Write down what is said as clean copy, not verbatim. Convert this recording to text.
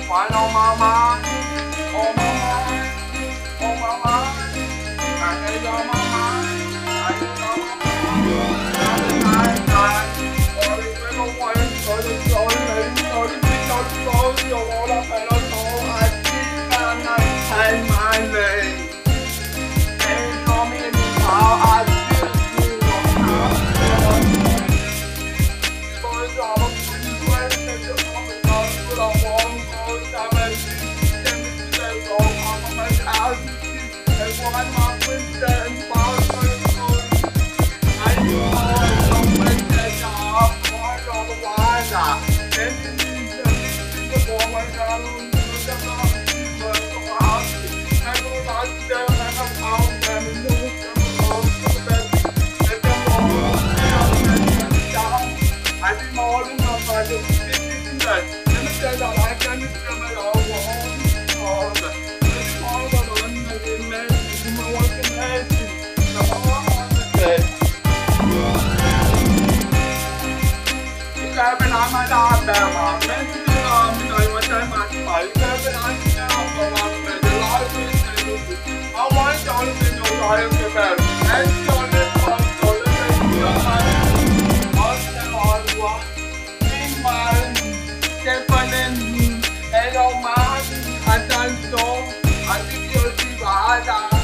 Why no mama? Oh mama, oh mama, I need your mama, I need your mama. All the little ones, all the children, all the big old souls, all the fellow souls, I keep on saying my name. They know me how I feel you, boys are a pretty way to get your mama down with a warm cold stomach. And one my winter and fall for the cold. I know I'm going to job, part of the water. Then you need to listen to the boy down to the house. I go out there and I'm out and I know I'm all to the bed. Let them all I be more than enough. I just didn't that. Let me tell you, I can't tell it all. Kevin, I'm a Alabama. Men to the army, I want them at five. Kevin, I'm a Alabama. The life is I want you to know I am the best. And you're the one, so let me know my all the war. Meanwhile, Stephen and your man, I done so. I think you'll see why